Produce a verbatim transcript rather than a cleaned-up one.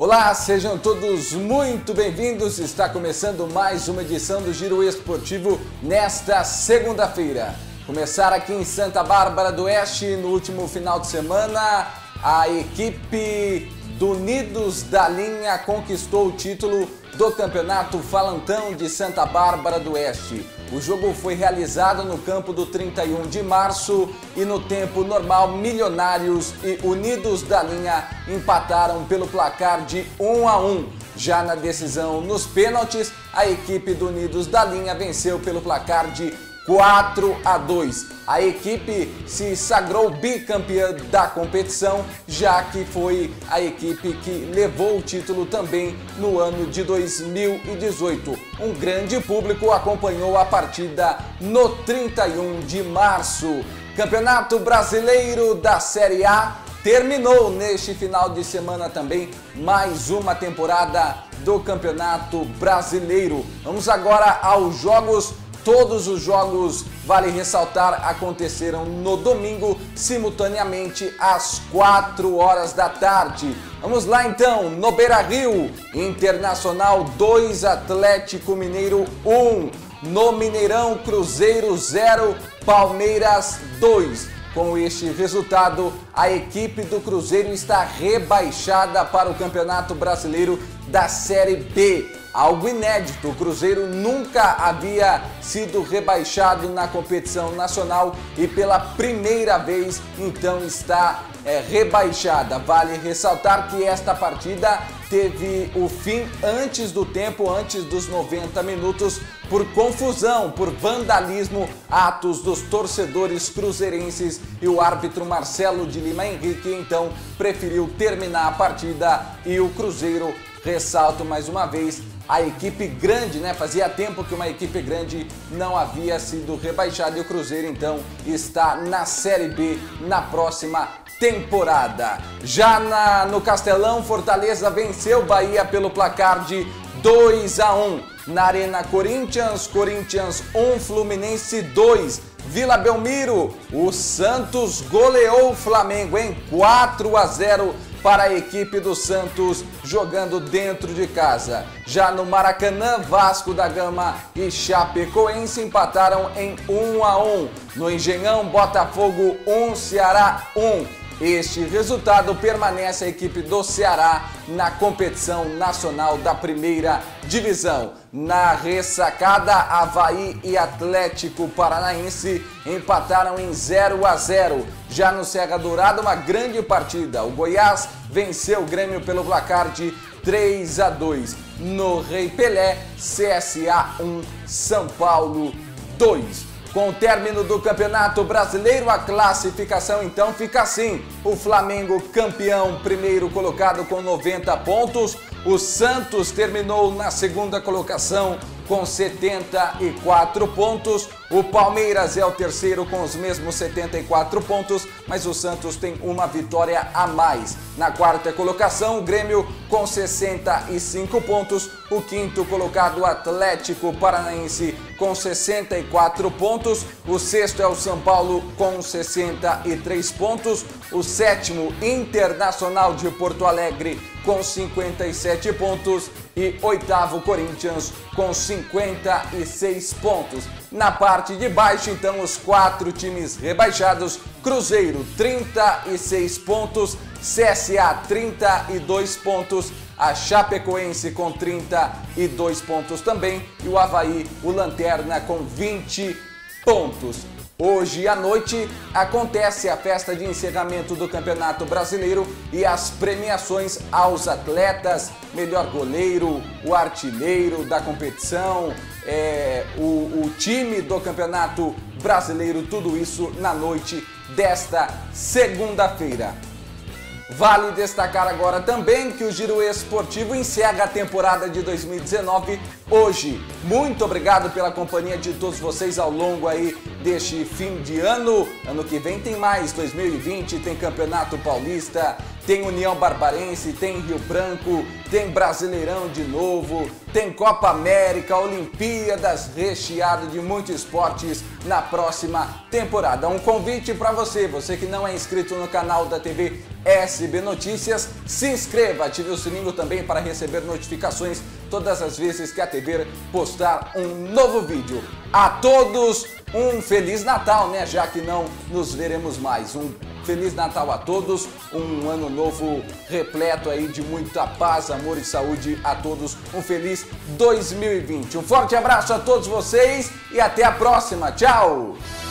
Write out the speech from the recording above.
Olá, sejam todos muito bem-vindos. Está começando mais uma edição do Giro Esportivo nesta segunda-feira. Começar aqui em Santa Bárbara do Oeste no último final de semana. A equipe do Unidos da Linha conquistou o título do Campeonato Falantão de Santa Bárbara do Oeste. O jogo foi realizado no campo do trinta e um de março e no tempo normal Milionários e Unidos da Linha empataram pelo placar de um a um. Já na decisão nos pênaltis, a equipe do Unidos da Linha venceu pelo placar de quatro a dois. A equipe se sagrou bicampeã da competição, já que foi a equipe que levou o título também no ano de dois mil e dezoito. Um grande público acompanhou a partida no trinta e um de março. Campeonato Brasileiro da Série A terminou neste final de semana também mais uma temporada do Campeonato Brasileiro. Vamos agora aos jogos. Todos os jogos, vale ressaltar, aconteceram no domingo, simultaneamente às quatro horas da tarde. Vamos lá então, no Beira-Rio, Internacional dois, Atlético Mineiro um. No Mineirão, Cruzeiro zero, Palmeiras dois. Com este resultado, a equipe do Cruzeiro está rebaixada para o Campeonato Brasileiro da Série B. Algo inédito, o Cruzeiro nunca havia sido rebaixado na competição nacional e pela primeira vez então está é, rebaixada. Vale ressaltar que esta partida teve o fim antes do tempo, antes dos noventa minutos, por confusão, por vandalismo, atos dos torcedores cruzeirenses, e o árbitro Marcelo de Lima Henrique então preferiu terminar a partida e o Cruzeiro, ressalto mais uma vez, a equipe grande, né? Fazia tempo que uma equipe grande não havia sido rebaixada e o Cruzeiro então está na Série B na próxima temporada. Já na, no Castelão, Fortaleza venceu Bahia pelo placar de dois a um. Na Arena Corinthians, Corinthians um, Fluminense dois. Vila Belmiro, o Santos goleou o Flamengo em quatro a zero para a equipe do Santos jogando dentro de casa. Já no Maracanã, Vasco da Gama e Chapecoense empataram em um a um. No Engenhão, Botafogo um, Ceará um. Este resultado permanece a equipe do Ceará na competição nacional da primeira divisão. Na ressacada, Avaí e Atlético Paranaense empataram em zero a zero. Já no Serra Dourada, uma grande partida. O Goiás venceu o Grêmio pelo placar de três a dois. No Rei Pelé, C S A um, São Paulo dois. Com o término do Campeonato Brasileiro, a classificação então fica assim. O Flamengo campeão, primeiro colocado com noventa pontos. O Santos terminou na segunda colocação com setenta e quatro pontos. O Palmeiras é o terceiro com os mesmos setenta e quatro pontos, mas o Santos tem uma vitória a mais. Na quarta colocação, o Grêmio com sessenta e cinco pontos. O quinto colocado, o Atlético Paranaense, com sessenta e quatro pontos. O sexto é o São Paulo com sessenta e três pontos. O sétimo, Internacional de Porto Alegre, com cinquenta e sete pontos. E oitavo, Corinthians, com cinquenta e seis pontos. Na parte de baixo, então, os quatro times rebaixados: Cruzeiro, trinta e seis pontos, C S A, trinta e dois pontos, a Chapecoense com trinta e dois pontos também e o Avaí, o Lanterna, com vinte pontos. Hoje à noite acontece a festa de encerramento do Campeonato Brasileiro e as premiações aos atletas, melhor goleiro, o artilheiro da competição, é, o, o time do Campeonato Brasileiro, tudo isso na noite desta segunda-feira. Vale destacar agora também que o Giro Esportivo encerra a temporada de dois mil e dezenove hoje. Muito obrigado pela companhia de todos vocês ao longo aí deste fim de ano. Ano que vem tem mais, dois mil e vinte tem Campeonato Paulista, tem União Barbarense, tem Rio Branco, tem Brasileirão de novo, tem Copa América, Olimpíadas, recheado de muitos esportes na próxima temporada. Um convite para você, você que não é inscrito no canal da T V S B Notícias, se inscreva, ative o sininho também para receber notificações todas as vezes que a T V postar um novo vídeo. A todos um Feliz Natal, né? Já que não nos veremos mais. Um Feliz Natal a todos, um ano novo repleto aí de muita paz, amor e saúde a todos. Um feliz dois mil e vinte. Um forte abraço a todos vocês e até a próxima. Tchau!